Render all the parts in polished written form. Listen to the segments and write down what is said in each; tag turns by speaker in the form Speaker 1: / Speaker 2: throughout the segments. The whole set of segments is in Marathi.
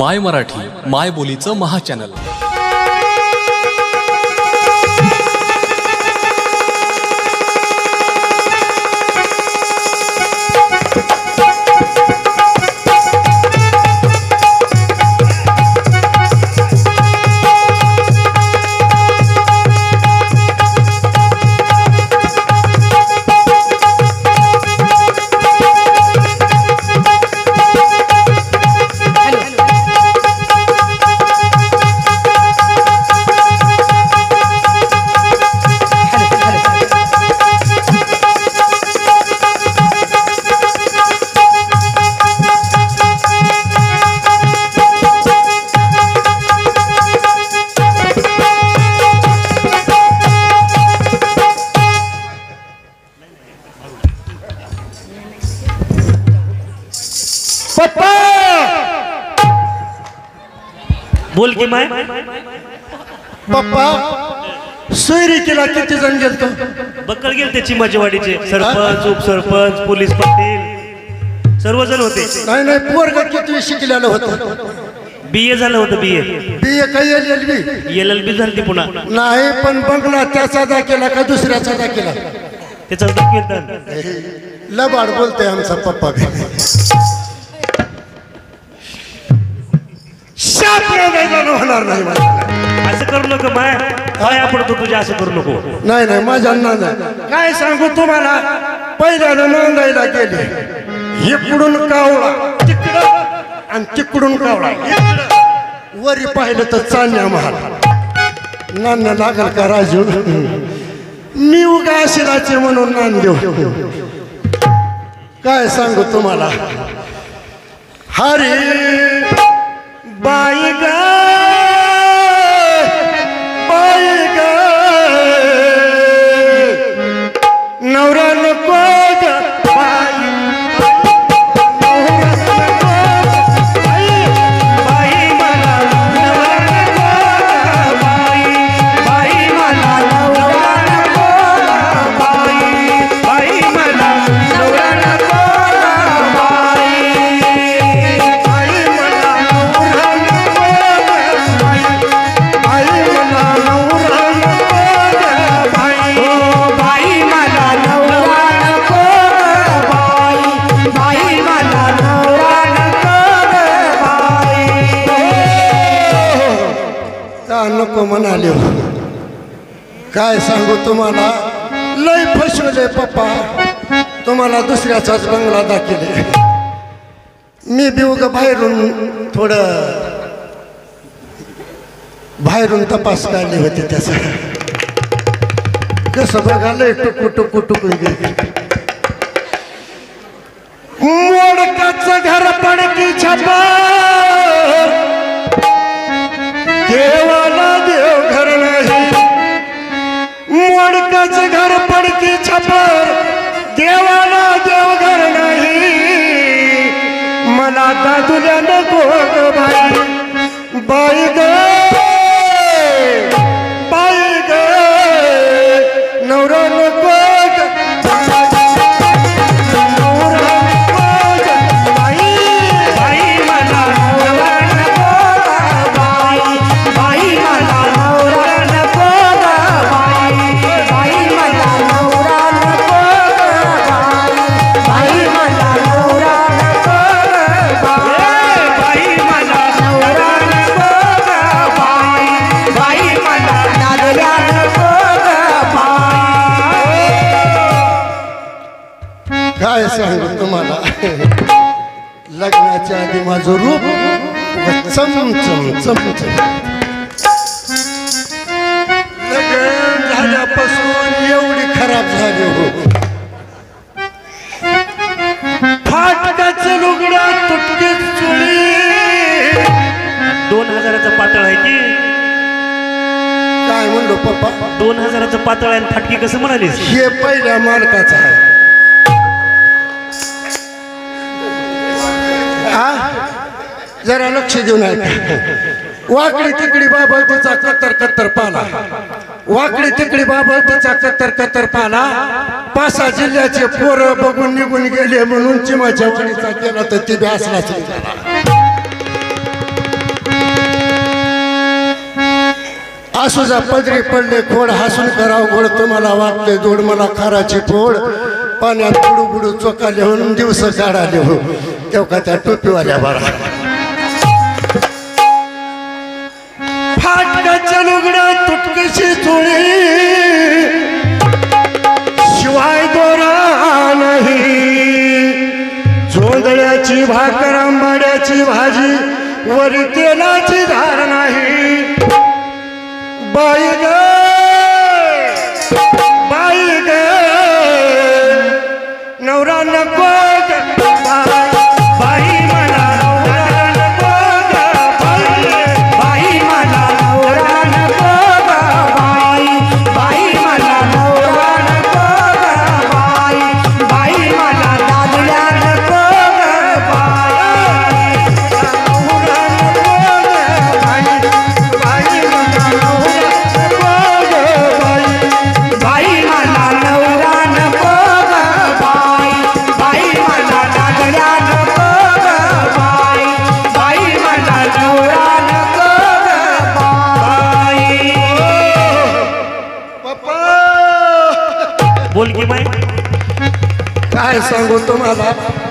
Speaker 1: माय मराठी माय बोलीचं महाचॅनल।
Speaker 2: बोल की माय
Speaker 3: पप्पा सोयरी केला किती जण गेलतो
Speaker 2: बक्कळ गेलते चिमाचीवाडीचे सरपंच उपसरपंच पोलीस पाटील सर्वजण होते।
Speaker 3: नाही नाही पोरग किती शिकलेलं होतं
Speaker 2: बीए झालं होतं बीए
Speaker 3: बीए काय एलएलबी
Speaker 2: एलएलबी झाली पुन्हा
Speaker 3: नाही पण बंगला त्याचा दाखला का दुसऱ्याचा दाखला
Speaker 2: त्याचा दाखल
Speaker 3: लबाड बोलतोय आमचा पप्पा होणार नाही
Speaker 2: असं करू नको माय पाया पडतो तुझ्या असं करू नको।
Speaker 3: नाही नाही माझ्या नांदा काय सांगू तुम्हाला पहिल्यानं नांदायला गेले इकडून कावळा तिकडं आणि तिकडून कावळा इकडं वरी पाहिलं तर चालण्या महाल नांद लागल का राजू मी उगा शिराचे म्हणून नांद देऊ काय सांगू तुम्हाला हरी बाई ग बाई ग नवरा नको ग बाई नको म्हणाले काय सांगू तुम्हाला लय फसवले पप्पा तुम्हाला दुसऱ्याचाच बंगला दाखिले मी बिवग बाहेरून तपास काढले होते त्याचा कसं बघायला टुकू टुकू टुकू मोडकाचं घर पडकी छापा देवाला देव घर नाही मोडकाच घर पडकी छपर देवाला देव घर नाही मला दादुल्या नको ग बाई बाई ग बाई ग नवरा नको काय सांगू तुम्हाला लग्नाच्या आधी माझं रूप चमचम चमचम लग्न झाल्यापासून एवढी खराब झाली हो फाटकाचं लुगडा तुटकीच चुली
Speaker 2: 2000चं पातळ आहे की
Speaker 3: काय म्हणलो पप्पा
Speaker 2: 2000चं पातळ आहे फाटकी कसं म्हणालीस
Speaker 3: हे पहिल्या मालकाचं आहे जरा लक्ष देऊन ऐका वाकडी तिकडी बाबतीचा कत्तर कत्तर पाला वाकडी तिकडी बाबतीचा कत्तर कत्तर पाला 5-6 जिल्ह्याचे पोरं बघून निघून गेले म्हणून चिमाच्या वाडीचा केला तर ती बी असलाच आसूजा पदरी पडले खोड हसून कराव गोड तुम्हाला वाटते जोड मला खाराची फोड पाण्यात बुडू बुडू चोका लिहून दिवस काढा लिहू तेव्हा त्या टोपीवाल्या बरा फाटकाच्या लुगड्या तुटकशी चोळी शिवाय दोरा नाही जोंधळ्याची भाकर आंबाड्याची भाजी वरी तेलाची धार नाही बाई ग बाई ग नवरा नको बाई मला नवरा नको बाई मला नवरा नको बाई बाई मला नवरा नको बाई मला दादल्या नको
Speaker 2: बोल की माय
Speaker 3: काय सांगू तुम्हाला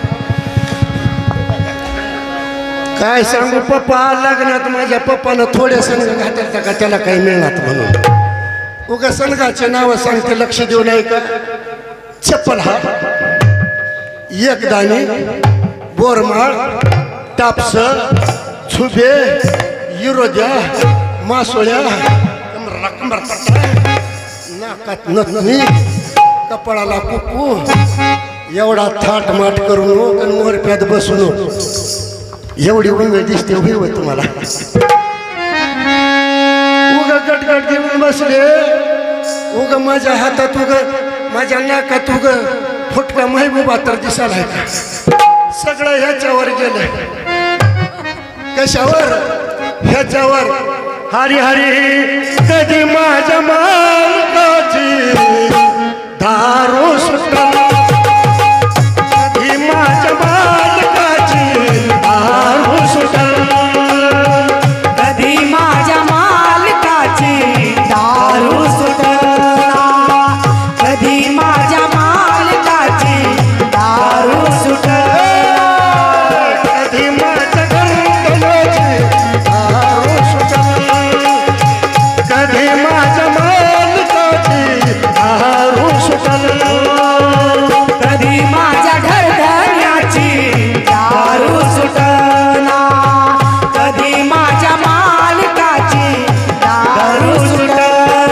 Speaker 3: काय सांगू पप्पा लग्नात माझ्या पप्पानं थोडे संघ घातला का त्याला काही मिळणार म्हणून उगा संघाचे नाव सांगते लक्ष देऊ नाही का चप्पल हा एक दाणी बोरमाळ टापस छुबे युरोद्या मासोळ्या नाकात नथनी कपाळाला कुकू एवढा थाट माट करून मोरप्यात बसून एवढी उमेद दिसते उभी होत तुम्हाला उग गटगट घेऊन बसले उग माझ्या हातात उग माझ्या नाकात उग फुटका महबूबा तर दिसायला आहे का सगळं ह्याच्यावर गेलं कशावर ह्याच्यावर हरी हरी कधी माझ्या मालकाची दारू सुटल कधी माझ्या मालकाची दारू सुटल
Speaker 4: कधी माझ्या मालकाची दारू सुटला कधी माझ्या मालकाची दारू सुटला
Speaker 3: कधी माझ्या घरची दारू सुटल कधी माझ्या मालकाची दारू सुटल
Speaker 4: कधी माझ्या घरधन्याची दारू सुटला कधी माझ्या मालकाची दारू सुटला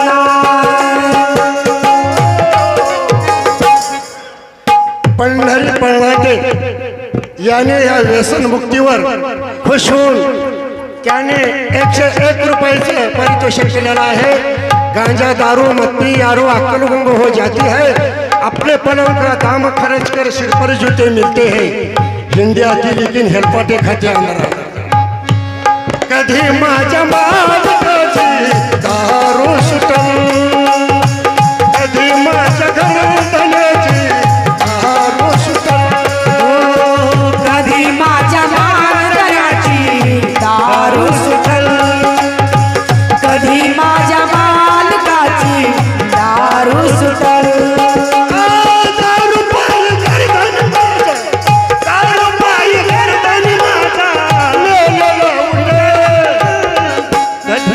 Speaker 3: पंढरी पळवाटे याने या व्यसनमुक्तीवर खुश होऊन त्याने 101 रुपयाचे पारितोषिक दिलेलं आहे गांजा दारू मत्ती यारू अक्कल गुंग हो जाती है अपने पलंग का दाम खर्च कर सिर पर जूते मिलते हैं हिंदी आती लेकिन हेलपाटे खाते अंदर कधी माझ्या मालकाची दारू सुटल कधी माझ्या घरधन्याची दारू सुटल
Speaker 4: कधी माझ्या मालकाची दारू सुटल कधी माझ्या मालकाची दारू सुटल
Speaker 3: दारू पायी गर्दन माझा दारू पायी गर्दन माझा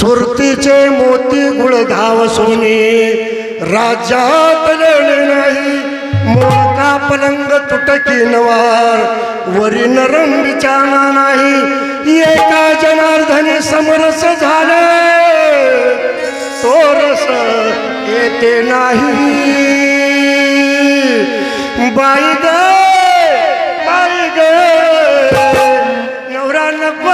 Speaker 3: सुरतीचे मोती गुळधाव सोने राज्यात लेणे नाही मोळका पलंग तुटकी नवार वरी नरम बिचाना नाही एका जनार्दनी समरस झाले तोरस येते नाही बाई ग नवरा नको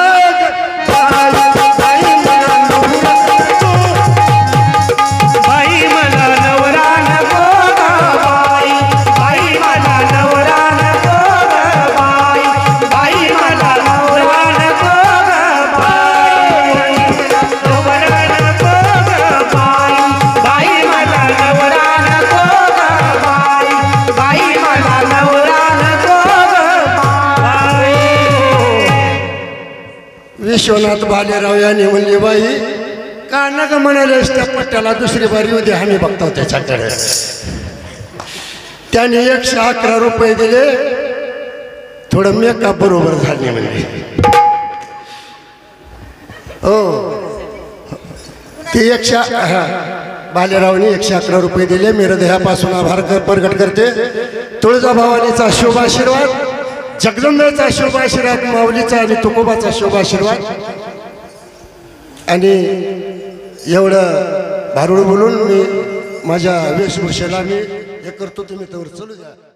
Speaker 4: बाई मला नवरा नको बाई बाई मला नवरा नको बाई बाई मला नवरा नको बाई नवरा नको बाई बाई मला नवरा नको बाई बाई मला नवरा नको बाई.
Speaker 3: विश्वनाथ भालेराव यांनी म्हणली बाई का नका म्हणालेस त्या पट्ट्याला दुसरी बारी उद्या आम्ही बघतो त्याच्याकडे. त्याने 111 रुपये दिले थोडं मेकअप बरोबर झाले म्हणजे हो ते भालेरावने 111 रुपये दिले. मी हृदयापासून आभार प्रकट करते. तुळजाभवानीचा शुभ आशीर्वाद जगदंबेचा शुभ आशीर्वाद माऊलीचा आणि तुकोबाचा शुभ आशीर्वाद आणि एवढं भारुड बोलून मी माझ्या वेशभूषेला मी हे करतो. तुम्ही तर चलू द्या.